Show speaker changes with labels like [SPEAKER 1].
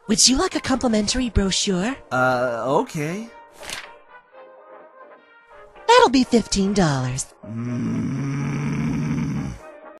[SPEAKER 1] Would you like a complimentary brochure?
[SPEAKER 2] Okay.
[SPEAKER 1] That'll be $15.